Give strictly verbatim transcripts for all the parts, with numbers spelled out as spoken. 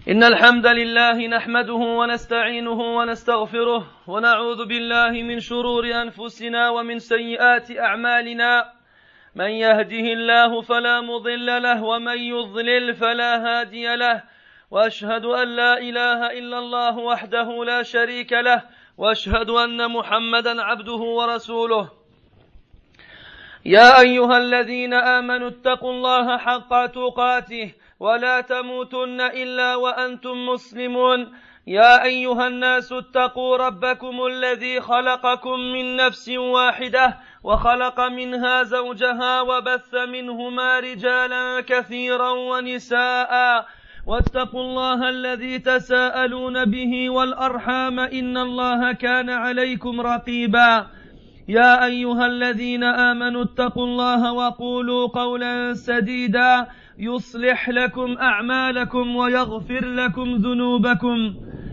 إن الحمد لله نحمده ونستعينه ونستغفره ونعوذ بالله من شرور أنفسنا ومن سيئات أعمالنا. من يهده الله فلا مضل له ومن يضلل فلا هادي له، وأشهد أن لا إله إلا الله وحده لا شريك له، وأشهد أن محمدا عبده ورسوله. يا أيها الذين آمنوا اتقوا الله حق تقاته ولا تموتن إلا وأنتم مسلمون. يا أيها الناس اتقوا ربكم الذي خلقكم من نفس واحدة وخلق منها زوجها وبث منهما رجالا كثيرا ونساء، واتقوا الله الذي تساءلون به والأرحام إن الله كان عليكم رقيبا. يا أيها الذين آمنوا اتقوا الله وقولوا قولا سديدا يصلح لكم أعمالكم ويغفر لكم ذنوبكم،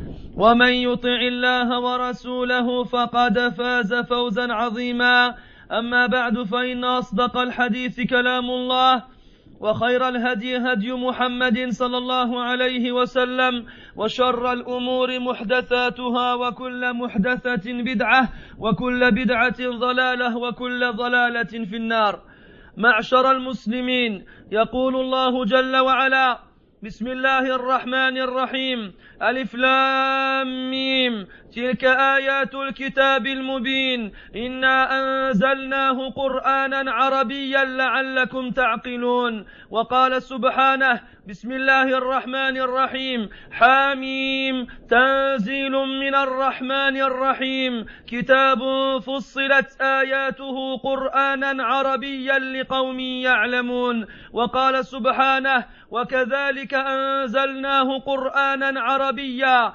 ومن يطع الله ورسوله فقد فاز فوزا عظيما. أما بعد، فإن أصدق الحديث كلام الله، وخير الهدي هدي محمد صلى الله عليه وسلم، وشر الأمور محدثاتها، وكل محدثة بدعة، وكل بدعة ضلالة، وكل ضلالة في النار. معشر المسلمين، يقول الله جل وعلا: بسم الله الرحمن الرحيم، ألف لام ميم، تلك آيات الكتاب المبين، إنا أنزلناه قرآنا عربيا لعلكم تعقلون. وقال سبحانه: بسم الله الرحمن الرحيم، حاميم، تنزيل من الرحمن الرحيم، كتاب فصلت آياته قرآنا عربيا لقوم يعلمون. وقال سبحانه: وكذلك أنزلناه قرآنا عربيا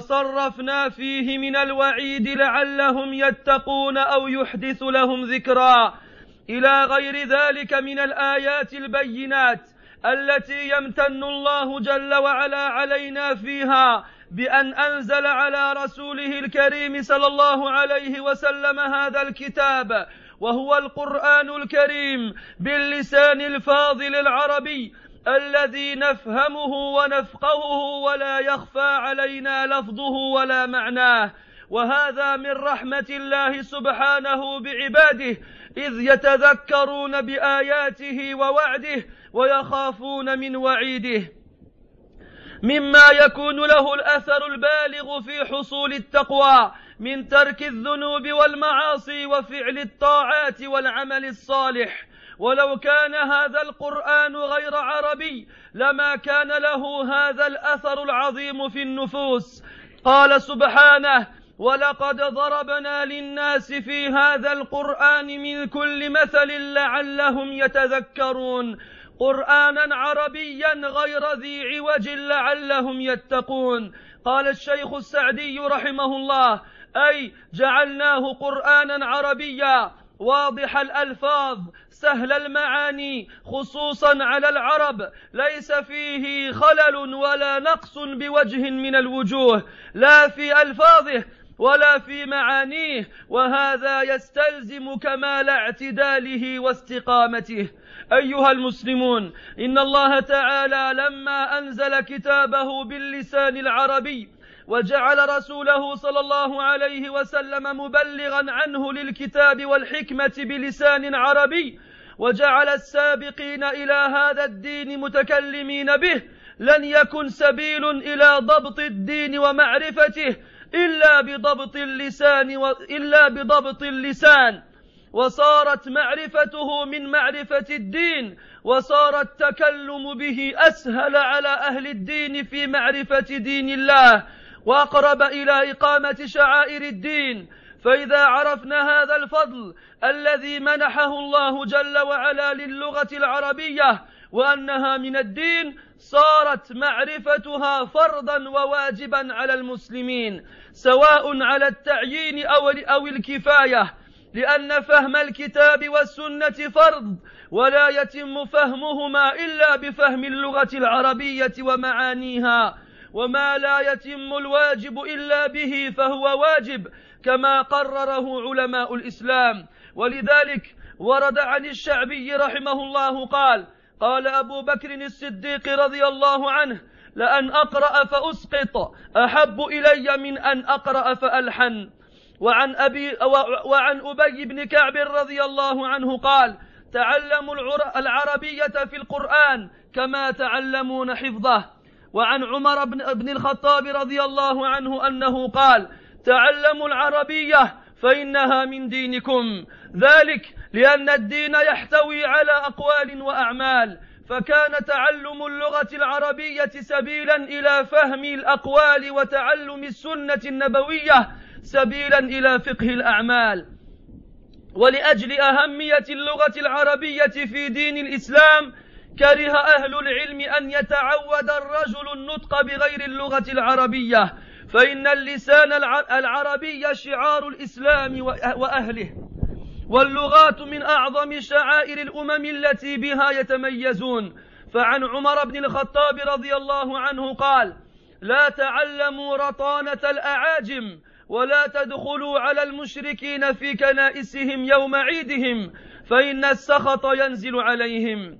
وصرفنا فيه من الوعيد لعلهم يتقون أو يحدث لهم ذكرا، إلى غير ذلك من الآيات البينات التي يمتن الله جل وعلا علينا فيها بأن أنزل على رسوله الكريم صلى الله عليه وسلم هذا الكتاب، وهو القرآن الكريم باللسان الفاضل العربي الذي نفهمه ونفقهه ولا يخفى علينا لفظه ولا معناه. وهذا من رحمة الله سبحانه بعباده، إذ يتذكرون بآياته ووعده ويخافون من وعيده، مما يكون له الأثر البالغ في حصول التقوى من ترك الذنوب والمعاصي وفعل الطاعات والعمل الصالح. ولو كان هذا القرآن غير عربي لما كان له هذا الأثر العظيم في النفوس. قال سبحانه: ولقد ضربنا للناس في هذا القرآن من كل مثل لعلهم يتذكرون، قرآنا عربيا غير ذي عوج لعلهم يتقون. قال الشيخ السعدي رحمه الله: أي جعلناه قرآنا عربيا واضح الألفاظ سهل المعاني، خصوصا على العرب، ليس فيه خلل ولا نقص بوجه من الوجوه، لا في ألفاظه ولا في معانيه، وهذا يستلزم كمال اعتداله واستقامته. أيها المسلمون، إن الله تعالى لما أنزل كتابه باللسان العربي وجعل رسوله صلى الله عليه وسلم مبلغا عنه للكتاب والحكمة بلسان عربي، وجعل السابقين إلى هذا الدين متكلمين به، لن يكن سبيل إلى ضبط الدين ومعرفته إلا بضبط اللسان و... إلا بضبط اللسان، وصارت معرفته من معرفة الدين، وصار التكلم به أسهل على أهل الدين في معرفة دين الله، وأقرب إلى إقامة شعائر الدين. فإذا عرفنا هذا الفضل الذي منحه الله جل وعلا للغة العربية وأنها من الدين، صارت معرفتها فرضا وواجبا على المسلمين، سواء على التعيين أو الكفاية، لأن فهم الكتاب والسنة فرض، ولا يتم فهمهما إلا بفهم اللغة العربية ومعانيها، وما لا يتم الواجب إلا به فهو واجب، كما قرره علماء الإسلام. ولذلك ورد عن الشعبي رحمه الله قال: قال أبو بكر الصديق رضي الله عنه: لأن أقرأ فأسقط أحب إلي من أن أقرأ فألحن. وعن, أبي وعن أبي بن كعب رضي الله عنه قال: تعلموا العربية في القرآن كما تعلمون حفظه. وعن عمر بن الخطاب رضي الله عنه أنه قال: تعلموا العربية فإنها من دينكم، ذلك لأن الدين يحتوي على أقوال وأعمال، فكان تعلم اللغة العربية سبيلا إلى فهم الأقوال وتعلم السنة النبوية سبيلا إلى فقه الأعمال. ولأجل أهمية اللغة العربية في دين الإسلام كره أهل العلم أن يتعود الرجل النطق بغير اللغة العربية، فإن اللسان العربي شعار الإسلام وأهله، واللغات من أعظم شعائر الأمم التي بها يتميزون. فعن عمر بن الخطاب رضي الله عنه قال: لا تعلموا رطانة الأعاجم ولا تدخلوا على المشركين في كنائسهم يوم عيدهم فإن السخط ينزل عليهم.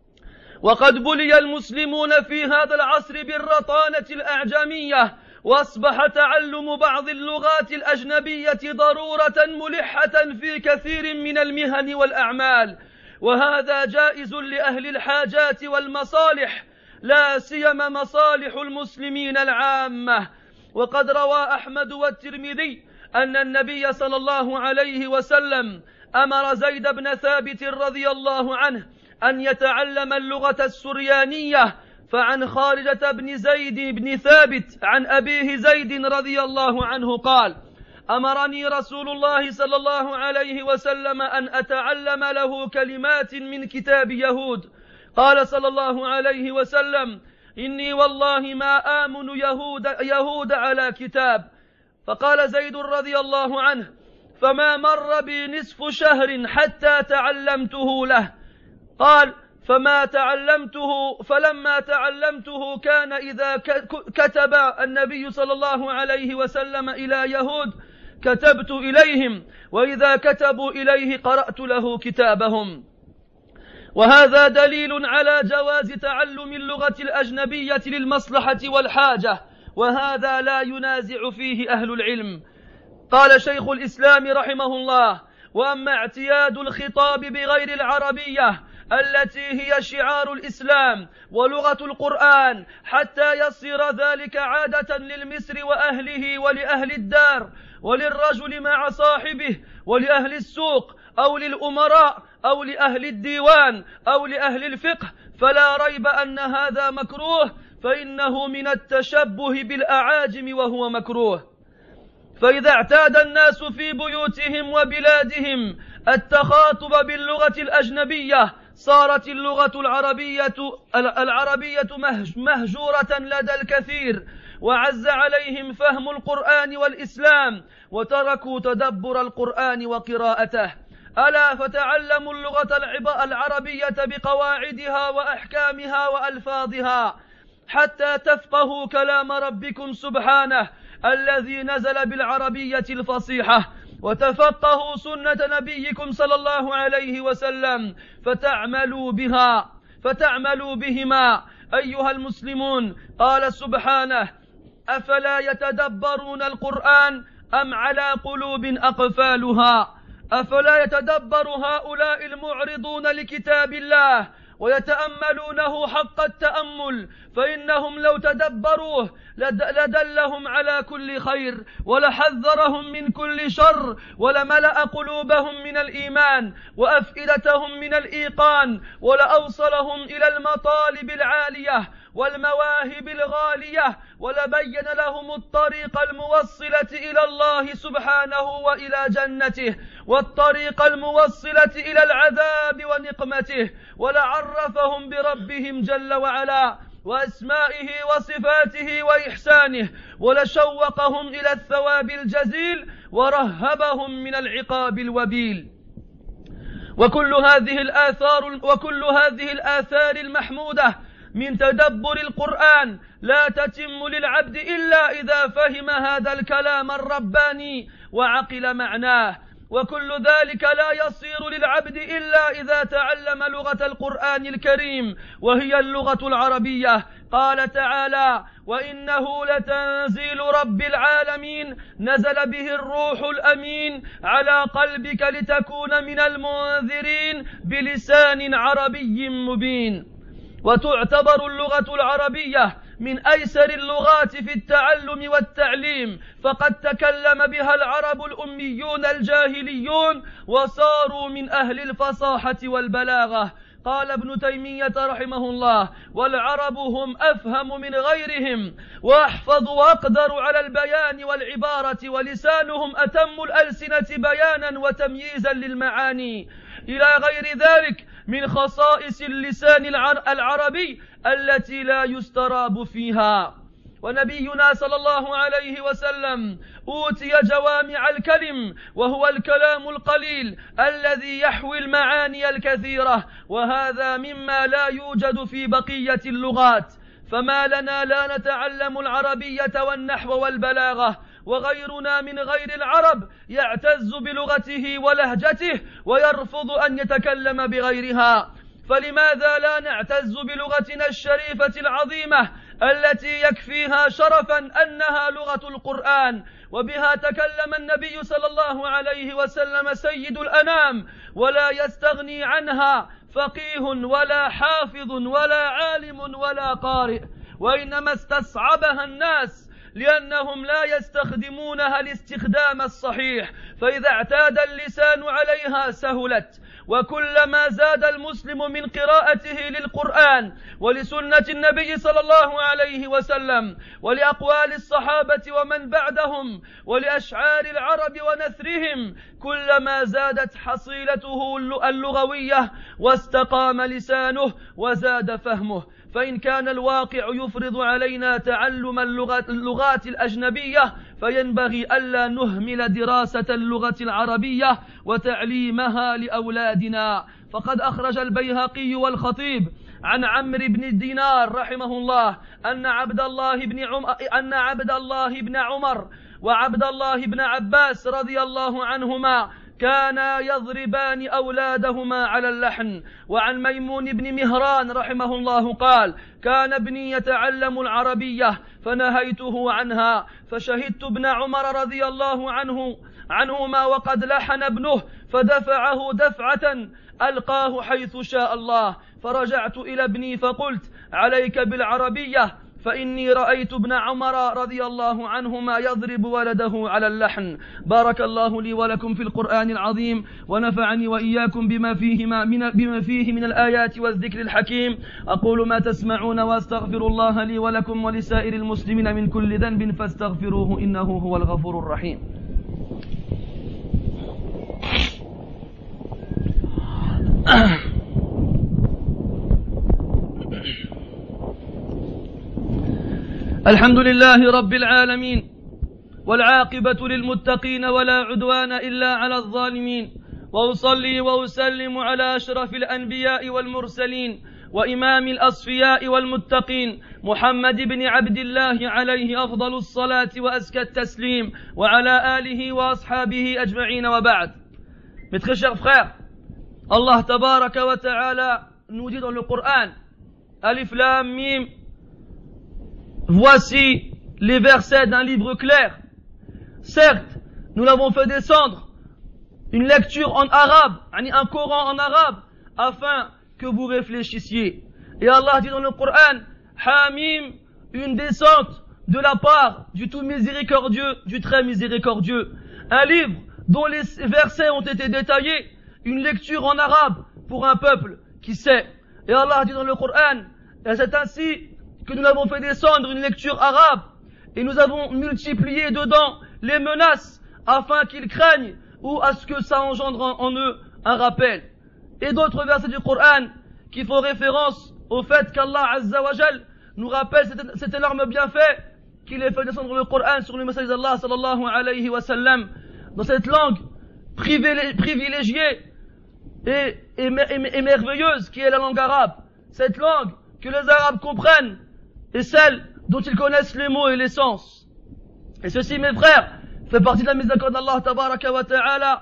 وقد بلي المسلمون في هذا العصر بالرطانة الأعجمية، وأصبح تعلم بعض اللغات الأجنبية ضرورة ملحة في كثير من المهن والأعمال، وهذا جائز لأهل الحاجات والمصالح، لا سيما مصالح المسلمين العامة. وقد روى أحمد والترمذي أن النبي صلى الله عليه وسلم أمر زيد بن ثابت رضي الله عنه أن يتعلم اللغة السريانية. فعن خارجة بن زيد بن ثابت عن أبيه زيد رضي الله عنه قال: أمرني رسول الله صلى الله عليه وسلم أن أتعلم له كلمات من كتاب يهود. قال صلى الله عليه وسلم: إني والله ما آمن يهود, يهود على كتاب. فقال زيد رضي الله عنه: فما مر بي نصف شهر حتى تعلمته له. قال: فما تعلمته فلما تعلمته كان إذا كتب النبي صلى الله عليه وسلم إلى يهود كتبت إليهم، وإذا كتبوا إليه قرأت له كتابهم. وهذا دليل على جواز تعلم اللغة الأجنبية للمصلحة والحاجة، وهذا لا ينازع فيه أهل العلم. قال شيخ الإسلام رحمه الله: وأما اعتياد الخطاب بغير العربية التي هي شعار الإسلام ولغة القرآن حتى يصير ذلك عادة للمصر وأهله ولأهل الدار وللرجل مع صاحبه ولأهل السوق أو للأمراء أو لأهل الديوان أو لأهل الفقه، فلا ريب أن هذا مكروه، فإنه من التشبه بالأعاجم وهو مكروه. فإذا اعتاد الناس في بيوتهم وبلادهم التخاطب باللغة الأجنبية صارت اللغة العربية العربية مهجورة لدى الكثير، وعز عليهم فهم القرآن والإسلام وتركوا تدبر القرآن وقراءته. ألا فتعلموا اللغة العربية بقواعدها وأحكامها وألفاظها حتى تفقهوا كلام ربكم سبحانه الذي نزل بالعربية الفصيحة، وتفقهوا سنة نبيكم صلى الله عليه وسلم فتعملوا بها فتعملوا بهما. أيها المسلمون، قال سبحانه: أفلا يتدبرون القرآن أم على قلوب أقفالها. أفلا يتدبر هؤلاء المعرضون لكتاب الله ويتأملونه حق التأمل، فإنهم لو تدبروه لدلهم على كل خير ولحذرهم من كل شر ولملأ قلوبهم من الإيمان وأفئدتهم من الإيقان ولأوصلهم إلى المطالب العالية والمواهب الغالية ولبين لهم الطريق الموصلة إلى الله سبحانه وإلى جنته والطريق الموصلة إلى العذاب ونقمته، ولعرفهم بربهم جل وعلا وأسمائه وصفاته وإحسانه، ولشوقهم إلى الثواب الجزيل ورهبهم من العقاب الوبيل. وكل هذه الآثار وكل هذه الآثار المحمودة من تدبر القرآن لا تتم للعبد إلا إذا فهم هذا الكلام الرباني وعقل معناه. وكل ذلك لا يصير للعبد إلا إذا تعلم لغة القرآن الكريم وهي اللغة العربية. قال تعالى: وإنه لتنزيل رب العالمين نزل به الروح الأمين على قلبك لتكون من المنذرين بلسان عربي مبين. وتعتبر اللغة العربية من أيسر اللغات في التعلم والتعليم، فقد تكلم بها العرب الأميون الجاهليون وصاروا من أهل الفصاحة والبلاغة. قال ابن تيمية رحمه الله: والعرب هم أفهم من غيرهم وأحفظ وأقدر على البيان والعبارة، ولسانهم أتم الألسنة بيانا وتمييزا للمعاني، إلى غير ذلك من خصائص اللسان العربي التي لا يستراب فيها. ونبينا صلى الله عليه وسلم أوتي جوامع الكلم، وهو الكلام القليل الذي يحوي المعاني الكثيرة، وهذا مما لا يوجد في بقية اللغات. فما لنا لا نتعلم العربية والنحو والبلاغة، وغيرنا من غير العرب يعتز بلغته ولهجته ويرفض أن يتكلم بغيرها. فلماذا لا نعتز بلغتنا الشريفة العظيمة التي يكفيها شرفا أنها لغة القرآن، وبها تكلم النبي صلى الله عليه وسلم سيد الأنام، ولا يستغني عنها فقيه ولا حافظ ولا عالم ولا قارئ، وإنما استصعبها الناس لأنهم لا يستخدمونها الاستخدام الصحيح، فإذا اعتاد اللسان عليها سهلت. وكلما زاد المسلم من قراءته للقرآن ولسنة النبي صلى الله عليه وسلم ولأقوال الصحابة ومن بعدهم ولأشعار العرب ونثرهم، كلما زادت حصيلته اللغوية واستقام لسانه وزاد فهمه. فإن كان الواقع يفرض علينا تعلم اللغات, اللغات الأجنبية، فينبغي ألا نهمل دراسة اللغة العربية وتعليمها لأولادنا. فقد أخرج البيهقي والخطيب عن عمرو بن دينار رحمه الله أن عبد الله بن عمر أن عبد الله بن عمر وعبد الله بن عباس رضي الله عنهما كانا يضربان أولادهما على اللحن. وعن ميمون بن مهران رحمه الله قال: كان ابني يتعلم العربية فنهيته عنها، فشهدت ابن عمر رضي الله عنه عنهما وقد لحن ابنه فدفعه دفعة ألقاه حيث شاء الله، فرجعت إلى ابني فقلت: عليك بالعربية، فإني رأيت ابن عمر رضي الله عنهما يضرب ولده على اللحن. بارك الله لي ولكم في القرآن العظيم، ونفعني وإياكم بما فيه من, بما فيه من الآيات والذكر الحكيم. أقول ما تسمعون وأستغفر الله لي ولكم ولسائر المسلمين من كل ذنب فاستغفروه إنه هو الغفور الرحيم. الحمد لله رب العالمين، والعاقبة للمتقين ولا عدوان إلا على الظالمين، وأصلي وأسلم على أشرف الأنبياء والمرسلين وإمام الأصفياء والمتقين محمد بن عبد الله عليه أفضل الصلاة وأزكى التسليم، وعلى آله وأصحابه أجمعين، وبعد. Mes très chers frères, Allah tabaraka wa ta'ala nous dit dans le Coran: Alif Lam Mim, voici les versets d'un livre clair. Certes, nous l'avons fait descendre, une lecture en arabe, un Coran en arabe, afin que vous réfléchissiez. Et Allah dit dans le Coran: Hamim, une descente de la part du tout miséricordieux, du très miséricordieux. Un livre dont les versets ont été détaillés, une lecture en arabe pour un peuple qui sait. Et Allah dit dans le Coran: et c'est ainsi que nous avons fait descendre une lecture arabe, et nous avons multiplié dedans les menaces afin qu'ils craignent ou à ce que ça engendre en eux un rappel. Et d'autres versets du Coran qui font référence au fait qu'Allah Azza wa Jal nous rappelle cet, cet énorme bienfait qu'il ait fait descendre le Coran sur le message d'Allah sallallahu alayhi wa sallam dans cette langue privilégiée et, et, et, et merveilleuse qui est la langue arabe. Cette langue que les Arabes comprennent et celle dont ils connaissent les mots et les sens. Et ceci, mes frères, fait partie de la miséricorde d'Allah tabaraka wa ta'ala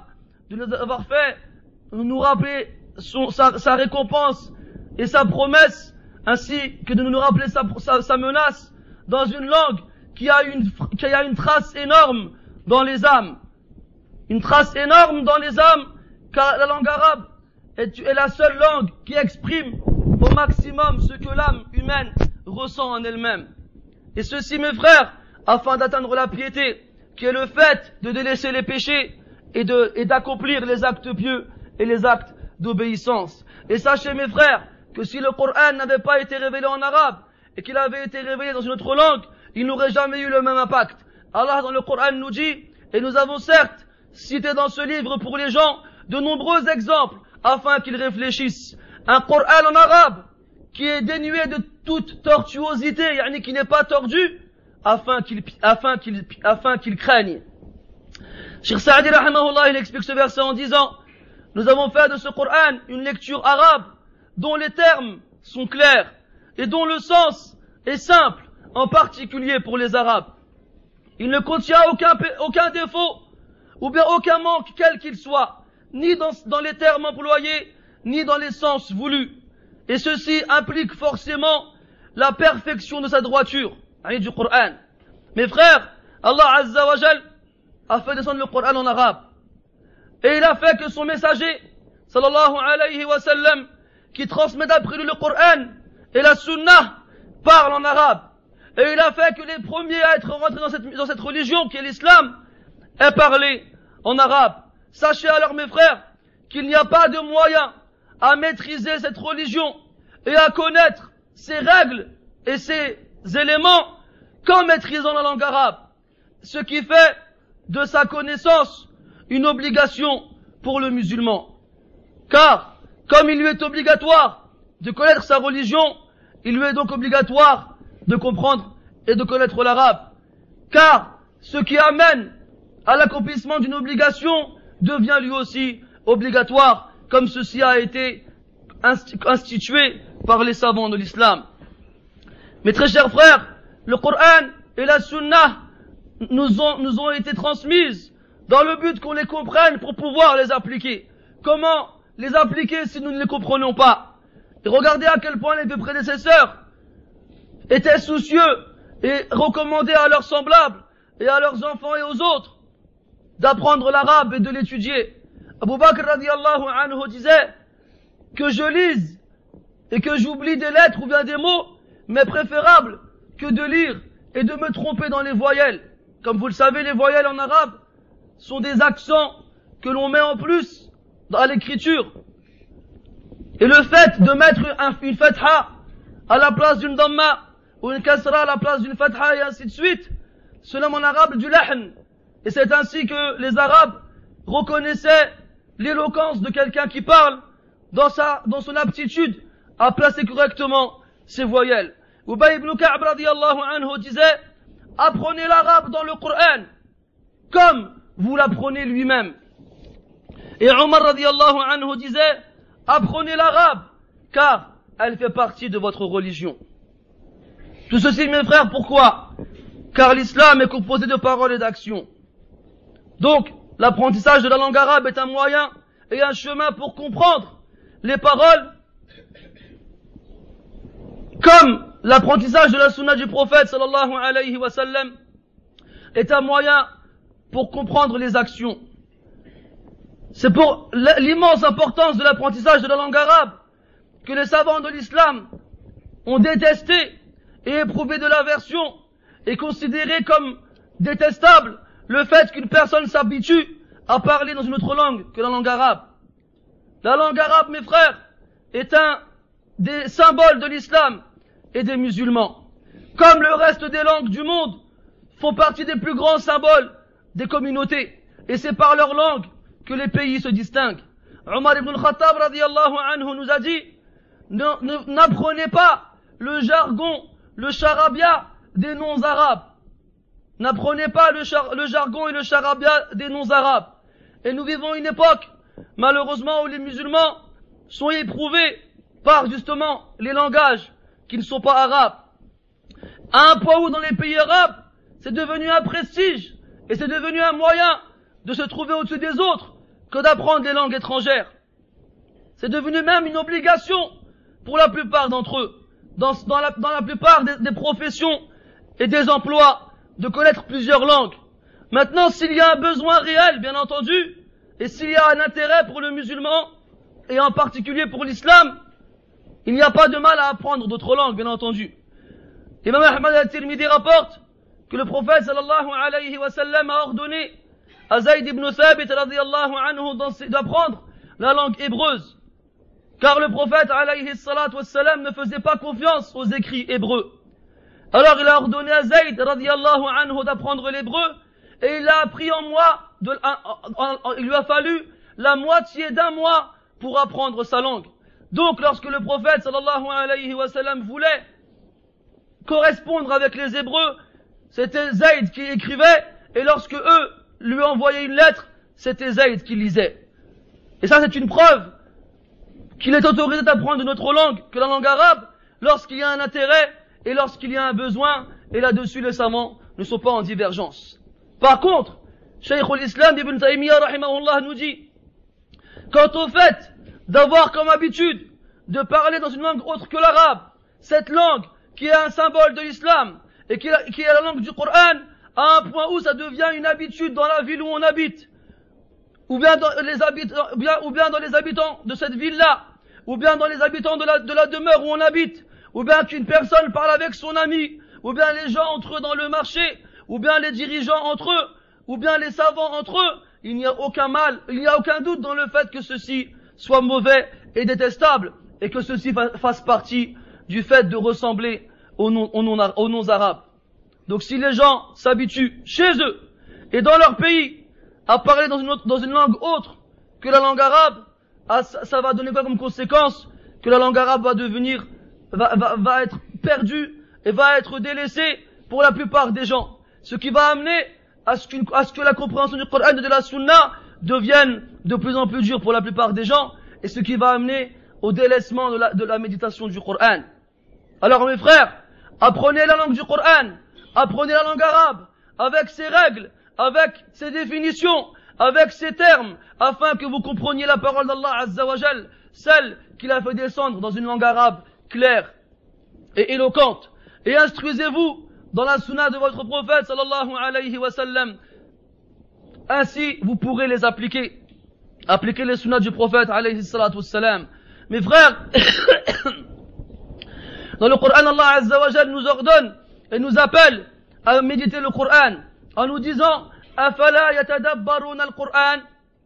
de nous avoir fait nous rappeler son, sa, sa récompense et sa promesse, ainsi que de nous rappeler sa, sa, sa menace dans une langue qui a une, qui a une trace énorme dans les âmes. Une trace énorme dans les âmes, car la langue arabe est, est la seule langue qui exprime au maximum ce que l'âme humaine ressent en elle-même. Et ceci, mes frères, afin d'atteindre la piété, qui est le fait de délaisser les péchés et de, et d'accomplir les actes pieux et les actes d'obéissance. Et sachez, mes frères, que si le Coran n'avait pas été révélé en arabe et qu'il avait été révélé dans une autre langue, il n'aurait jamais eu le même impact. Allah dans le Coran nous dit, et nous avons certes cité dans ce livre pour les gens de nombreux exemples afin qu'ils réfléchissent. Un Coran en arabe qui est dénué de toute tortuosité, yani qui n'est pas tordu, afin qu'il afin qu'il afin qu'il craigne. Cheikh Saadi rahimahullah, il explique ce verset en disant: nous avons fait de ce Coran une lecture arabe dont les termes sont clairs et dont le sens est simple, en particulier pour les Arabes. Il ne contient aucun, aucun défaut ou bien aucun manque quel qu'il soit, ni dans, dans les termes employés, ni dans les sens voulus. Et ceci implique forcément la perfection de sa droiture, du Coran. Mes frères, Allah Azza wa Jal a fait descendre le Coran en arabe. Et il a fait que son messager, sallallahu alayhi wa sallam, qui transmet d'après lui le Coran et la Sunnah, parle en arabe. Et il a fait que les premiers à être rentrés dans cette, dans cette religion qui est l'islam aient parlé en arabe. Sachez alors, mes frères, qu'il n'y a pas de moyen à maîtriser cette religion et à connaître ses règles et ses éléments qu'en maîtrisant la langue arabe. Ce qui fait de sa connaissance une obligation pour le musulman. Car, comme il lui est obligatoire de connaître sa religion, il lui est donc obligatoire de comprendre et de connaître l'arabe. Car, ce qui amène à l'accomplissement d'une obligation devient lui aussi obligatoire, comme ceci a été institué par les savants de l'islam. Mes très chers frères, le Coran et la Sunnah nous ont, nous ont été transmises dans le but qu'on les comprenne pour pouvoir les appliquer. Comment les appliquer si nous ne les comprenons pas? Et regardez à quel point les deux prédécesseurs étaient soucieux et recommandaient à leurs semblables et à leurs enfants et aux autres d'apprendre l'arabe et de l'étudier. Abu Bakr radiallahu anhu disait que je lise et que j'oublie des lettres ou bien des mots, mais préférable que de lire et de me tromper dans les voyelles. Comme vous le savez, les voyelles en arabe sont des accents que l'on met en plus dans l'écriture. Et le fait de mettre un, une fatha à la place d'une damma ou une kasra à la place d'une fatha et ainsi de suite, se nomme en arabe du lahn. Et c'est ainsi que les Arabes reconnaissaient l'éloquence de quelqu'un qui parle dans sa, dans son aptitude à placer correctement ses voyelles. Ubay ibn Ka'b radiyallahu anhu disait: apprenez l'arabe dans le Coran comme vous l'apprenez lui-même. Et Omar radiyallahu anhu disait: apprenez l'arabe car elle fait partie de votre religion. Tout ceci, mes frères, pourquoi? Car l'islam est composé de paroles et d'actions. Donc, l'apprentissage de la langue arabe est un moyen et un chemin pour comprendre les paroles, comme l'apprentissage de la sunna du prophète sallallahu alayhi wa sallam est un moyen pour comprendre les actions. C'est pour l'immense importance de l'apprentissage de la langue arabe que les savants de l'islam ont détesté et éprouvé de l'aversion et considéré comme détestable le fait qu'une personne s'habitue à parler dans une autre langue que la langue arabe. La langue arabe, mes frères, est un des symboles de l'islam et des musulmans. Comme le reste des langues du monde font partie des plus grands symboles des communautés. Et c'est par leur langue que les pays se distinguent. Omar ibn al-Khattab radiyallahu anhu nous a dit: n'apprenez pas le jargon, le charabia des noms arabes. N'apprenez pas le, char, le jargon et le charabia des noms arabes. Et nous vivons une époque, malheureusement, où les musulmans sont éprouvés par justement les langages qui ne sont pas arabes. À un point où dans les pays arabes, c'est devenu un prestige et c'est devenu un moyen de se trouver au-dessus des autres que d'apprendre les langues étrangères. C'est devenu même une obligation pour la plupart d'entre eux, dans, dans, la, dans la plupart des, des professions et des emplois, de connaître plusieurs langues. Maintenant, s'il y a un besoin réel, bien entendu, et s'il y a un intérêt pour le musulman, et en particulier pour l'islam, il n'y a pas de mal à apprendre d'autres langues, bien entendu. Imam Ahmad al-Tirmidhi rapporte que le prophète sallallahu alayhi wa sallam a ordonné à Zayd ibn Thabit radiyallahu anhu d'apprendre la langue hébreuse. Car le prophète alayhi salatu wa sallam ne faisait pas confiance aux écrits hébreux. Alors il a ordonné à Zayd radiyallahu anhu d'apprendre l'hébreu, et il a appris en mois, de, en, en, en, il lui a fallu la moitié d'un mois pour apprendre sa langue. Donc lorsque le prophète sallallahu alayhi wa sallam voulait correspondre avec les Hébreux, c'était Zayd qui écrivait, et lorsque eux lui envoyaient une lettre, c'était Zayd qui lisait. Et ça c'est une preuve qu'il est autorisé d'apprendre une autre langue que la langue arabe lorsqu'il y a un intérêt et lorsqu'il y a un besoin, et là-dessus les savants ne sont pas en divergence. Par contre, Cheikh al-Islam ibn Taymiyyah rahimahullah nous dit, quant au fait d'avoir comme habitude de parler dans une langue autre que l'arabe, cette langue qui est un symbole de l'islam et qui est, qui est la langue du Coran, à un point où ça devient une habitude dans la ville où on habite, ou bien dans les habitants, ou bien, ou bien dans les habitants de cette ville-là, ou bien dans les habitants de la, de la demeure où on habite, ou bien qu'une personne parle avec son ami, ou bien les gens entre eux dans le marché, ou bien les dirigeants entre eux, ou bien les savants entre eux, il n'y a aucun mal, il n'y a aucun doute dans le fait que ceci soit mauvais et détestable, et que ceci fasse partie du fait de ressembler aux noms, aux noms, aux noms arabes. Donc si les gens s'habituent chez eux et dans leur pays à parler dans une, autre, dans une langue autre que la langue arabe, ça, ça va donner quoi comme conséquence? Que la langue arabe va devenir, va, va, va être perdue et va être délaissée pour la plupart des gens. Ce qui va amener à ce, qu'une, à ce que la compréhension du Coran et de la Sunna devienne de plus en plus dure pour la plupart des gens, et ce qui va amener au délaissement de la, de la méditation du Coran. Alors mes frères, apprenez la langue du Coran, apprenez la langue arabe, avec ses règles, avec ses définitions, avec ses termes, afin que vous compreniez la parole d'Allah Azza wa Jal, celle qu'il a fait descendre dans une langue arabe claire et éloquente. Et instruisez-vous dans la sunna de votre prophète sallallahu alayhi wa sallam. Ainsi, vous pourrez les appliquer. Appliquer les sunnas du prophète alayhi salatu wassalam. Mes frères, dans le Coran, Allah Azza wa Jal nous ordonne et nous appelle à méditer le Coran en nous disant Afala yatadabbaruna al-Qur'an.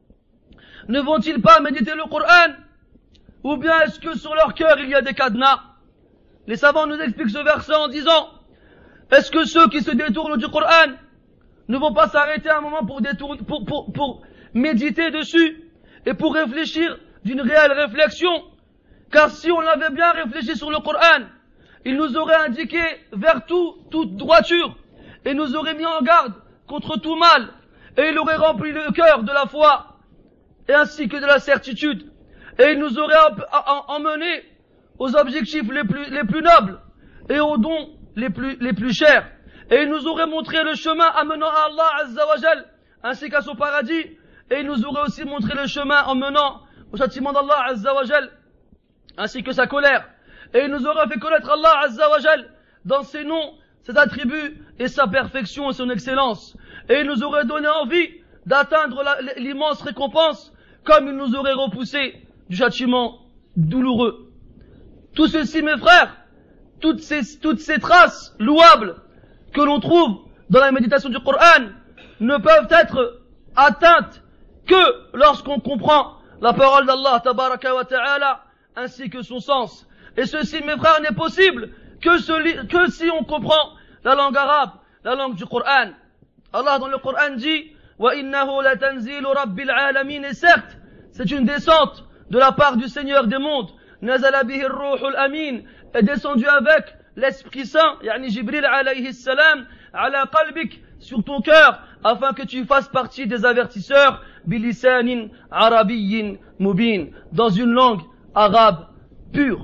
Ne vont-ils pas méditer le Coran? Ou bien est-ce que sur leur cœur il y a des cadenas? Les savants nous expliquent ce verset en disant, est-ce que ceux qui se détournent du Coran ne vont pas s'arrêter un moment pour, détourner, pour, pour, pour méditer dessus et pour réfléchir d'une réelle réflexion? Car si on avait bien réfléchi sur le Coran, il nous aurait indiqué vers tout, toute droiture, et nous aurait mis en garde contre tout mal, et il aurait rempli le cœur de la foi, et ainsi que de la certitude, et il nous aurait emmené aux objectifs les plus, les plus nobles, et aux dons les plus, les plus chers, et il nous aurait montré le chemin amenant à Allah Azza wa Jal, ainsi qu'à son paradis, et il nous aurait aussi montré le chemin en menant au châtiment d'Allah Azza wa Jal, ainsi que sa colère, et il nous aurait fait connaître Allah Azza wa Jal dans ses noms, ses attributs et sa perfection et son excellence, et il nous aurait donné envie d'atteindre l'immense récompense, comme il nous aurait repoussé du châtiment douloureux. Tout ceci, mes frères, toutes ces, toutes ces traces louables que l'on trouve dans la méditation du Coran ne peuvent être atteintes que lorsqu'on comprend la parole d'Allah tabaraka wa ta'ala ainsi que son sens. Et ceci, mes frères, n'est possible que, ce, que si on comprend la langue arabe, la langue du Coran. Allah dans le Coran dit wa innahu latanzilu rabbil alamin, et certes c'est une descente de la part du Seigneur des mondes. Nazala bihi ar-ruhul amin, est descendu avec l'Esprit Saint, yani Jibril alayhi salam, ala qalbik, sur ton cœur, afin que tu fasses partie des avertisseurs, bilisanin arabiyyin mubin, dans une langue arabe pure.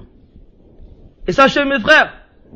Et sachez, mes frères,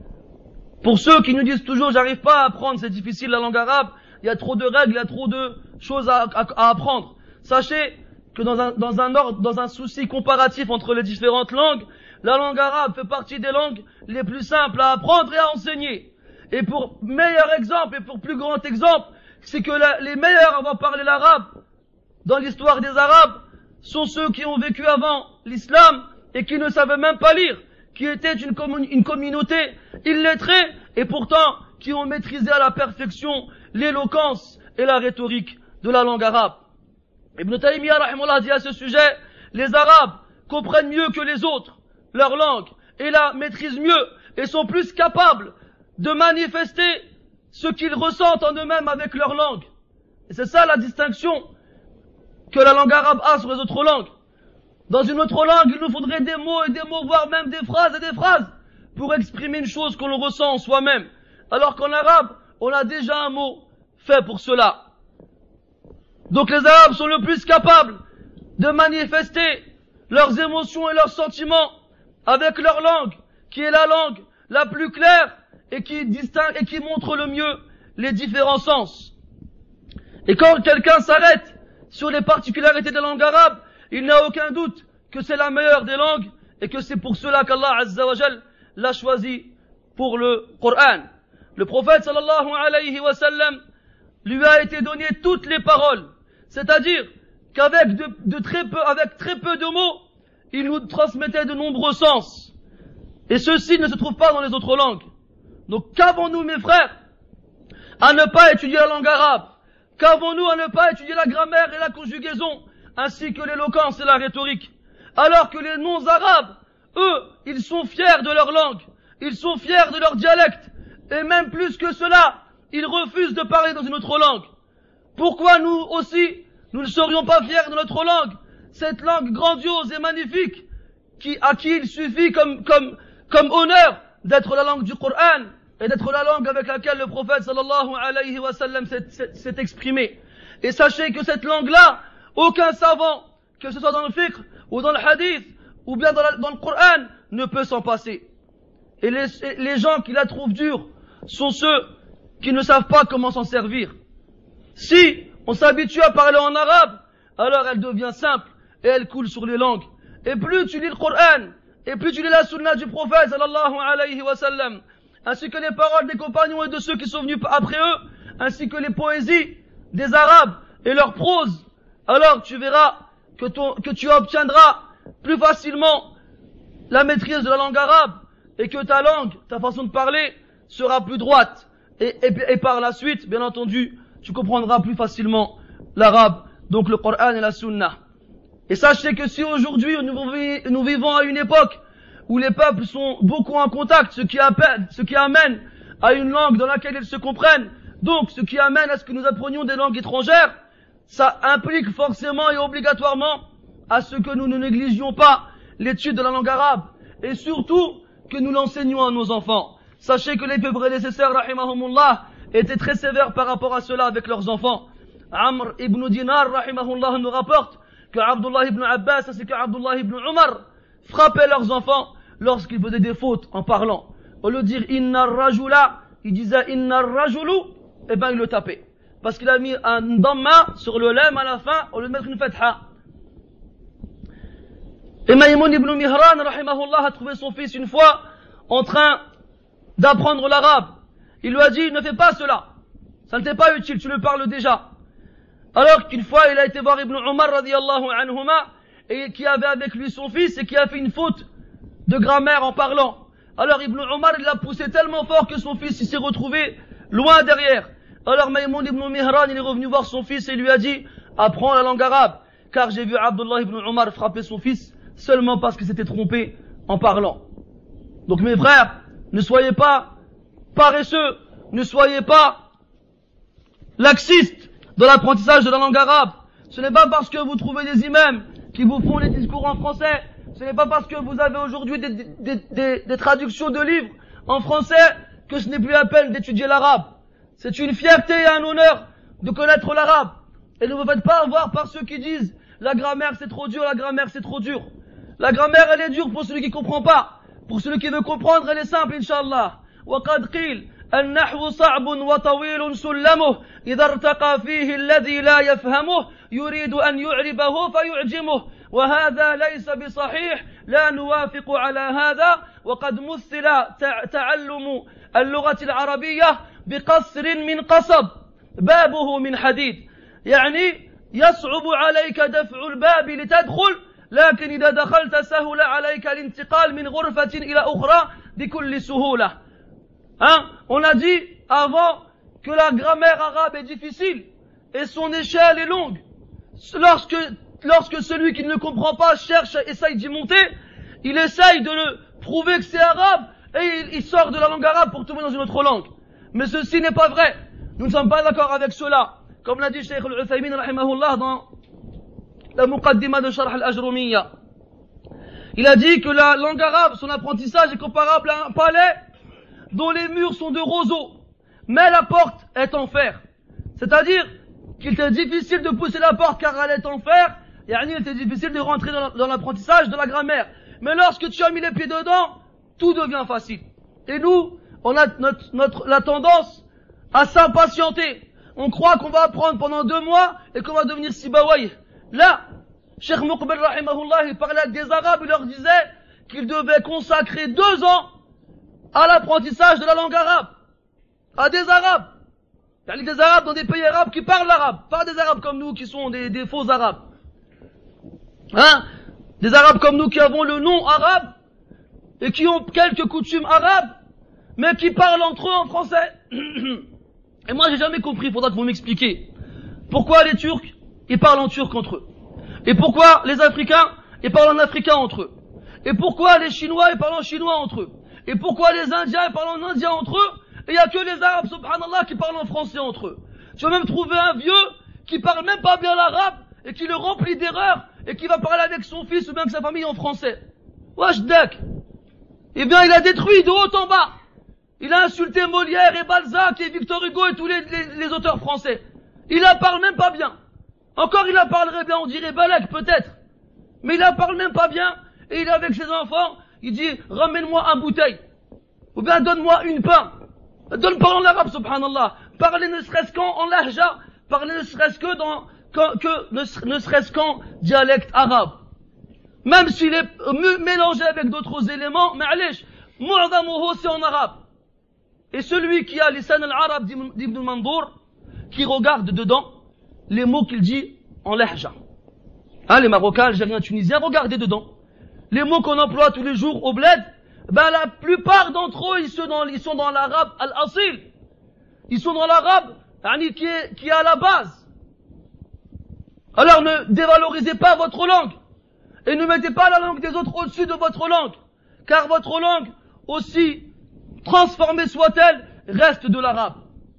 pour ceux qui nous disent toujours j'arrive pas à apprendre, c'est difficile la langue arabe, il y a trop de règles, il y a trop de choses à, à, à apprendre. Sachez que dans un, dans un ordre, dans un souci comparatif entre les différentes langues, la langue arabe fait partie des langues les plus simples à apprendre et à enseigner. Et pour meilleur exemple et pour plus grand exemple, c'est que la, les meilleurs à avoir parlé l'arabe dans l'histoire des Arabes sont ceux qui ont vécu avant l'islam et qui ne savaient même pas lire, qui étaient une, commun, une communauté illettrée et pourtant qui ont maîtrisé à la perfection l'éloquence et la rhétorique de la langue arabe. Ibn Taymiyyah rahimahullah dit à ce sujet, les Arabes comprennent mieux que les autres leur langue et la maîtrisent mieux et sont plus capables de manifester ce qu'ils ressentent en eux-mêmes avec leur langue. Et c'est ça la distinction que la langue arabe a sur les autres langues. Dans une autre langue, il nous faudrait des mots et des mots, voire même des phrases et des phrases pour exprimer une chose qu'on ressent en soi-même. Alors qu'en arabe, on a déjà un mot fait pour cela. Donc les Arabes sont le plus capables de manifester leurs émotions et leurs sentiments avec leur langue, qui est la langue la plus claire et qui distingue et qui montre le mieux les différents sens. Et quand quelqu'un s'arrête sur les particularités de la langue arabe, il n'a aucun doute que c'est la meilleure des langues et que c'est pour cela qu'Allah Azza wa Jal l'a choisi pour le Coran. Le prophète sallallahu alayhi wa sallam lui a été donné toutes les paroles, c'est-à-dire qu'avec de, de très peu, avec très peu de mots, il nous transmettait de nombreux sens. Et ceci ne se trouve pas dans les autres langues. Donc qu'avons-nous, mes frères, à ne pas étudier la langue arabe? Qu'avons-nous à ne pas étudier la grammaire et la conjugaison, ainsi que l'éloquence et la rhétorique? Alors que les non-arabes, eux, ils sont fiers de leur langue, ils sont fiers de leur dialecte, et même plus que cela, ils refusent de parler dans une autre langue. Pourquoi nous aussi, nous ne serions pas fiers de notre langue, cette langue grandiose et magnifique, qui, à qui il suffit comme, comme, comme honneur d'être la langue du Coran, et d'être la langue avec laquelle le prophète sallallahu alayhi wa sallam s'est exprimé. Et sachez que cette langue-là, aucun savant, que ce soit dans le fiqh, ou dans le hadith, ou bien dans, la, dans le Coran, ne peut s'en passer. Et les, les gens qui la trouvent dure sont ceux qui ne savent pas comment s'en servir. Si on s'habitue à parler en arabe, alors elle devient simple et elle coule sur les langues. Et plus tu lis le Coran, et plus tu lis la sunna du prophète sallallahu alayhi wa sallam, ainsi que les paroles des compagnons et de ceux qui sont venus après eux, ainsi que les poésies des Arabes et leur prose, alors tu verras que, ton, que tu obtiendras plus facilement la maîtrise de la langue arabe et que ta langue, ta façon de parler sera plus droite. Et, et, et par la suite, bien entendu, tu comprendras plus facilement l'arabe, donc le Coran et la sunna. Et sachez que si aujourd'hui nous, nous vivons à une époque où les peuples sont beaucoup en contact, ce qui, appelle, ce qui amène à une langue dans laquelle ils se comprennent, donc ce qui amène à ce que nous apprenions des langues étrangères, ça implique forcément et obligatoirement à ce que nous ne négligions pas l'étude de la langue arabe, et surtout que nous l'enseignions à nos enfants. Sachez que les peuples prédécesseurs, rahimahumullah, étaient très sévères par rapport à cela avec leurs enfants. Amr ibn Dinar, rahimahullah, nous rapporte que Abdullah ibn Abbas ainsi que Abdullah ibn Umar frappaient leurs enfants lorsqu'ils faisaient des fautes en parlant. Au lieu de dire inna rajula, il disait inna rajulu, et ben il le tapait. Parce qu'il a mis un damma sur le lem à la fin au lieu de mettre une fatha. Et Maïmoun ibn Mihran, rahimahullah, a trouvé son fils une fois en train d'apprendre l'arabe. Il lui a dit, ne fais pas cela. Ça ne t'est pas utile, tu le parles déjà. Alors qu'une fois, il a été voir Ibn Umar, radiyallahu anhuma, et qui avait avec lui son fils et qui a fait une faute de grammaire en parlant. Alors Ibn Umar, il l'a poussé tellement fort que son fils, il s'est retrouvé loin derrière. Alors Maïmoun ibn Mihran, il est revenu voir son fils et lui a dit, apprends la langue arabe, car j'ai vu Abdullah ibn Umar frapper son fils seulement parce qu'il s'était trompé en parlant. Donc mes frères, ne soyez pas paresseux, ne soyez pas laxistes dans l'apprentissage de la langue arabe. Ce n'est pas parce que vous trouvez des imams qui vous font les discours en français, ce n'est pas parce que vous avez aujourd'hui des, des, des, des traductions de livres en français que ce n'est plus la peine d'étudier l'arabe. C'est une fierté et un honneur de connaître l'arabe. Et ne vous faites pas avoir par ceux qui disent la grammaire c'est trop dur, la grammaire c'est trop dur. La grammaire elle est dure pour celui qui comprend pas. Pour celui qui veut comprendre elle est simple, Inch'Allah. وقد قيل النحو صعب وطويل سلمه إذا ارتقى فيه الذي لا يفهمه يريد أن يعربه فيعجمه وهذا ليس بصحيح لا نوافق على هذا وقد مثل تعلم اللغة العربية بقصر من قصب بابه من حديد يعني يصعب عليك دفع الباب لتدخل لكن إذا دخلت سهل عليك الانتقال من غرفة إلى أخرى بكل سهولة. Hein? On a dit avant que la grammaire arabe est difficile et son échelle est longue. Lorsque, lorsque celui qui ne le comprend pas cherche, essaye d'y monter, il essaye de le prouver que c'est arabe et il, il sort de la langue arabe pour tomber dans une autre langue. Mais ceci n'est pas vrai. Nous ne sommes pas d'accord avec cela. Comme l'a dit Cheikh Al-Uthaymin rahimahullah dans la Muqaddima de Sharh al-Ajrumiyya. Il a dit que la langue arabe, son apprentissage est comparable à un palais dont les murs sont de roseaux, mais la porte est en fer. C'est-à-dire qu'il était difficile de pousser la porte car elle est en fer, et il était difficile de rentrer dans l'apprentissage de la grammaire. Mais lorsque tu as mis les pieds dedans, tout devient facile. Et nous, on a notre, notre, la tendance à s'impatienter. On croit qu'on va apprendre pendant deux mois et qu'on va devenir Sibawayh. Là, Cheikh Muqbil rahimahullah, il parlait avec des Arabes, il leur disait qu'ils devaient consacrer deux ans à l'apprentissage de la langue arabe. À des Arabes. Il y a des Arabes dans des pays arabes qui parlent l'arabe. Pas des Arabes comme nous qui sont des, des faux Arabes. Hein? Des Arabes comme nous qui avons le nom arabe et qui ont quelques coutumes arabes, mais qui parlent entre eux en français. Et moi j'ai jamais compris, il faudra que vous m'expliquiez. Pourquoi les Turcs, ils parlent en turc entre eux? Et pourquoi les Africains, ils parlent en africain entre eux? Et pourquoi les Chinois, ils parlent en chinois entre eux? Et pourquoi les Indiens, ils parlent en indien entre eux? Et il n'y a que les Arabes, subhanallah, qui parlent en français entre eux. Tu vas même trouver un vieux qui parle même pas bien l'arabe et qui le remplit d'erreurs et qui va parler avec son fils ou bien avec sa famille en français. Wesh dek. Eh bien, il a détruit de haut en bas. Il a insulté Molière et Balzac et Victor Hugo et tous les, les, les auteurs français. Il en parle même pas bien. Encore il en parlerait bien, on dirait Balak peut-être. Mais il en parle même pas bien et il est avec ses enfants, il dit ramène-moi un bouteille. Ou bien donne-moi une pain. Donne pas en arabe, subhanallah. Parlez ne serait-ce qu'en lahja, parlez ne serait-ce que dans, que, que ne, ne serait-ce qu'en dialecte arabe. Même s'il est mélangé avec d'autres éléments, ma'alish, mu'adhamuhu c'est en arabe. Et celui qui a lisan al-arab d'Ibn Mandour, qui regarde dedans les mots qu'il dit en lahja. Hein, les Marocains, Algériens, Tunisiens, regardez dedans. Les mots qu'on emploie tous les jours au bled, ben la plupart d'entre eux, ils sont dans, ils sont dans l'arabe al-asil. Ils sont dans l'arabe qui est, qui est à la base. Alors ne dévalorisez pas votre langue. Et ne mettez pas la langue des autres au-dessus de votre langue. Car votre langue, aussi transformée soit-elle, reste de l'arabe.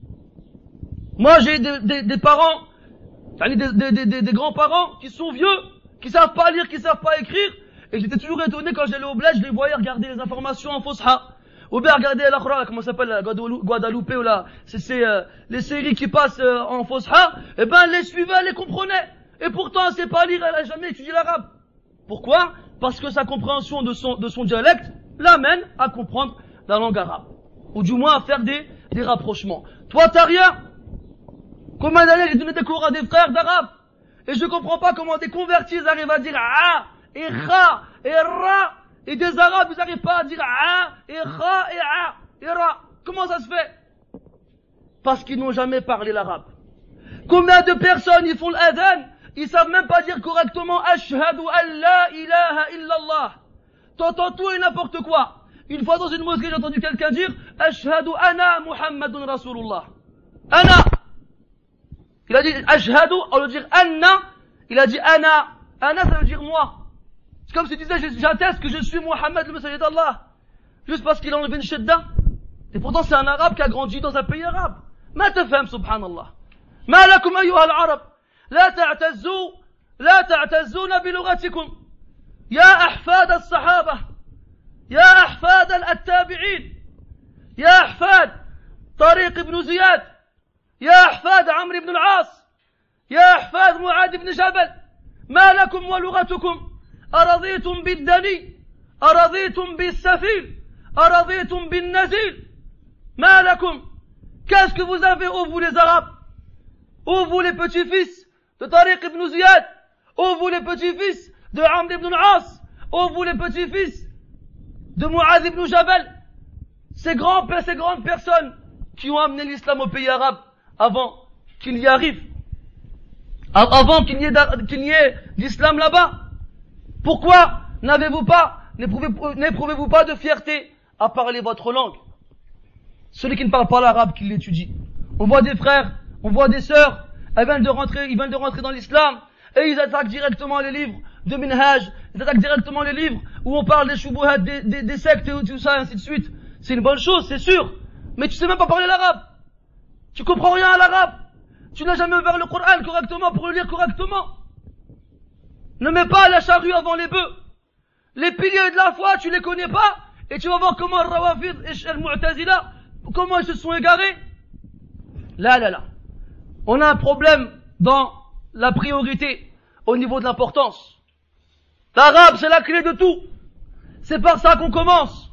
Moi j'ai des, des, des parents, des, des, des, des, des grands-parents qui sont vieux, qui savent pas lire, qui savent pas écrire. Et j'étais toujours étonné quand j'allais au bled, je les voyais regarder les informations en Fosha. Ou bien regarder l'Akhra, comment ça s'appelle, la Guadeloupe, ou là, c'est euh, les séries qui passent euh, en Fosha. Et ben, les suivait, les comprenait. Et pourtant, elle sait pas lire, elle a jamais étudié l'arabe. Pourquoi? Parce que sa compréhension de son, de son dialecte l'amène à comprendre la langue arabe. Ou du moins à faire des, des rapprochements. Toi, t'as rien. Combien d'années j'ai donné des cours à des frères d'arabe? Et je comprends pas comment des convertis arrivent à dire ah, et ra, et ra. Et des arabes, ils n'arrivent pas à dire ah, et ra, et ah, et ra. Comment ça se fait? Parce qu'ils n'ont jamais parlé l'arabe. Combien de personnes, ils font l'adhan, ils savent même pas dire correctement ashhadu an la ilaha illallah. T'entends tout et n'importe quoi. Une fois dans une mosquée, j'ai entendu quelqu'un dire ashhadu ana muhammadun rasulullah. Ana. Il a dit ashhadu, au lieu de dire anna, il a dit ana. Ana, ça veut dire moi. C'est comme s'il disait, j'atteste que je suis Mohammed le messager d'Allah. Juste parce qu'il a enlevé une shedda. Et pourtant c'est un arabe qui a grandi dans un pays arabe. Ma tafham, subhanallah. Ma lakum ayyuha al-arab. La ta'tazzu, la ta'tazzuna bilughatikum. Ya ahfad al-sahaba. Ya ahfad al-tabi'in. Ya ahfad Tariq ibn Ziyad. Ya ahfad Amr ibn al-As. Ya ahfad Mu'ad ibn Jabal. Ma lakum wa lughatukum. أرضيتم بالدني أرضيتم بالسفيل أرضيتم بالنزيل ما لكم Qu'est-ce que vous avez, ô vous les Arabes? Ô vous les petits-fils de Tariq ibn Ziyad? Ô vous les petits-fils de Amr ibn al-As? Ô vous les petits-fils de Mu'adh ibn Jabal? Ces grands, ces grandes personnes qui ont amené l'islam au pays arabe avant qu'il y arrive, avant qu'il n'y ait, qu'il n'y ait d'islam là-bas. Pourquoi n'avez-vous pas, n'éprouvez-vous pas de fierté à parler votre langue? Celui qui ne parle pas l'arabe, qui l'étudie. On voit des frères, on voit des sœurs, elles viennent de rentrer, ils viennent de rentrer dans l'islam, et ils attaquent directement les livres de Minhaj, ils attaquent directement les livres où on parle des shubuhat, des, des, des sectes et tout ça, ainsi de suite. C'est une bonne chose, c'est sûr. Mais tu sais même pas parler l'arabe. Tu comprends rien à l'arabe. Tu n'as jamais ouvert le Coran correctement pour le lire correctement. Ne mets pas la charrue avant les bœufs. Les piliers de la foi, tu les connais pas, et tu vas voir comment Rawafid et Al-Mu'tazila, comment ils se sont égarés. Là, là, là. On a un problème dans la priorité, au niveau de l'importance. L'arabe, c'est la clé de tout. C'est par ça qu'on commence.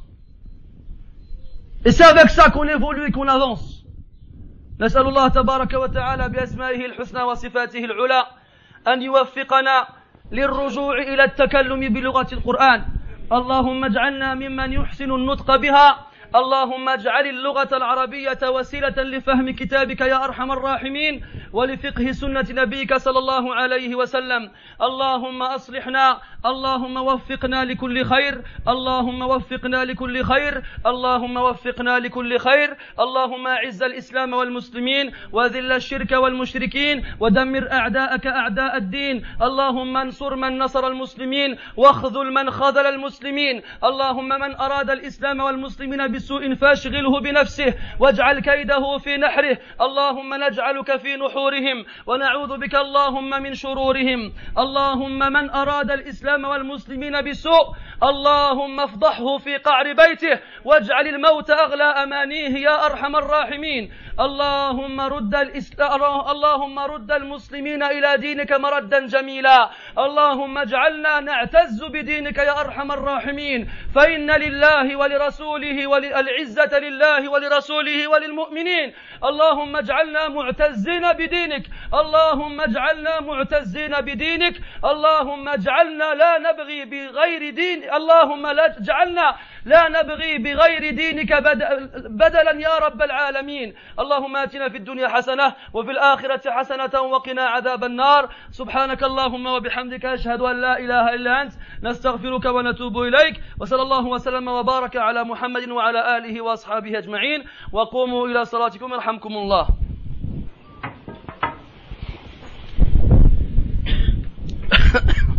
Et c'est avec ça qu'on évolue et qu'on avance. نسأل الله تبارك وتعالى بأسمائه الحسنى وصفاته العلى أن يوفقنا للرجوع إلى التكلم بلغة القرآن. اللهم اجعلنا ممن يحسن النطق بها. اللهم اجعل اللغة العربية وسيلة لفهم كتابك يا أرحم الراحمين ولفقه سنة نبيك صلى الله عليه وسلم. اللهم أصلحنا، اللهم وفقنا لكل خير، اللهم وفقنا لكل خير، اللهم وفقنا لكل خير. اللهم أعز الإسلام والمسلمين وذل الشرك والمشركين ودمر أعداءك أعداء الدين. اللهم انصر من نصر المسلمين واخذل من خذل المسلمين. اللهم من أراد الإسلام والمسلمين بسوء فاشغله بنفسه واجعل كيده في نحره. اللهم نجعلك في نحورهم ونعوذ بك اللهم من شرورهم. اللهم من أراد الإسلام والمسلمين بسوء اللهم افضحه في قعر بيته واجعل الموت أغلى أمانيه يا أرحم الراحمين. اللهم رد الإسلام، اللهم رد المسلمين إلى دينك مردا جميلا. اللهم اجعلنا نعتز بدينك يا أرحم الراحمين، فإن لله ولرسوله والعزة لله ولرسوله وللمؤمنين. اللهم اجعلنا معتزين بدينك، اللهم اجعلنا معتزين بدينك، اللهم اجعلنا لا نبغي بغير دين، اللهم لا اجعلنا لا نبغي بغير دينك بدلا يا رب العالمين. اللهم آتنا في الدنيا حسنة وفي الآخرة حسنة وقنا عذاب النار. سبحانك اللهم وبحمدك أشهد أن لا إله إلا أنت نستغفرك ونتوب إليك. وصلى الله وسلم وبارك على محمد وعلى آله وأصحابه أجمعين. وقوموا إلى صلاتكم يرحمكم الله.